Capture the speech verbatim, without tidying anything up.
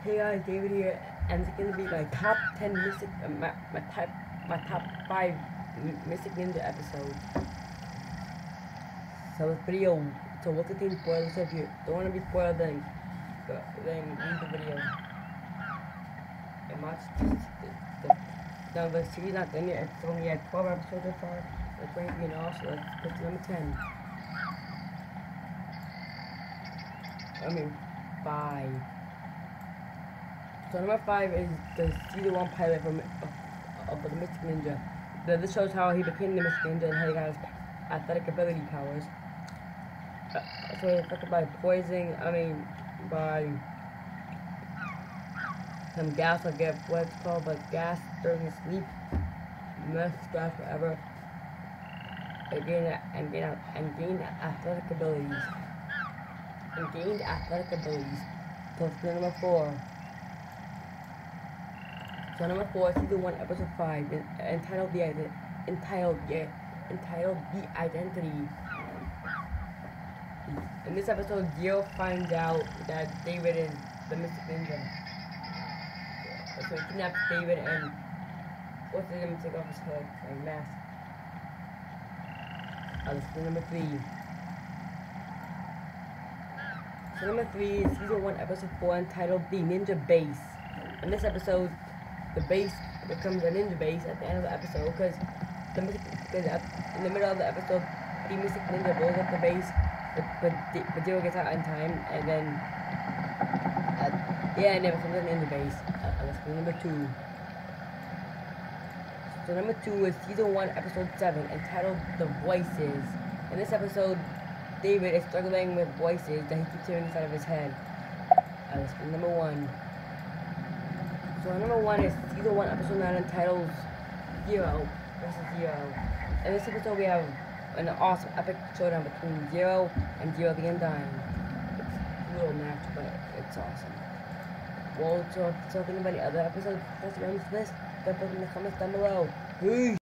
Hey guys, David here, and it's gonna be my top ten Mystic, uh, my, my type, my top five Mystic Ninja episodes. So this video, so what contains spoilers? So if you don't want to be spoiled, then go, then leave the video and watch this. The, the, now the series not done yet. It's only had twelve episodes so far. It's going to be an awesome. Let's go to number ten. I mean, five. So number five is the season one pilot from of, of the Mystic Ninja. The, this shows how he became the Mystic Ninja and how he got his athletic ability powers. Uh, so he's affected by poisoning. I mean, by some gas. I get what it's called, but gas during his sleep. Mess gas forever. And gain and gain and gain athletic abilities. And gained athletic abilities. So it's number four. So number four, season one, episode five, entitled the entitled yeah, entitled the identity. In this episode, Zero finds out that David is the Mystic Ninja. So he kidnaps David and forces him to take off his hood, like mask. Uh, this is number three. So number three is season one, episode four, entitled The Ninja Base. In this episode, the base becomes a ninja base at the end of the episode because the because in the middle of the episode, the Mystic Ninja blows up the base, but but, but Zero gets out in time, and then uh, yeah, and it becomes a ninja base. Uh, let's go number two. So number two is season one, episode seven, entitled The Voices. In this episode, David is struggling with voices that he keeps hearing inside of his head. Uh, let's go number one. So number one is season one, episode nine, entitled Zero versus Zero. In this episode, we have an awesome epic showdown between Zero and Zero the Undying. It's a little match, but it's awesome. Well, so, so think about the other episodes that's around this, put in the comments down below. Peace!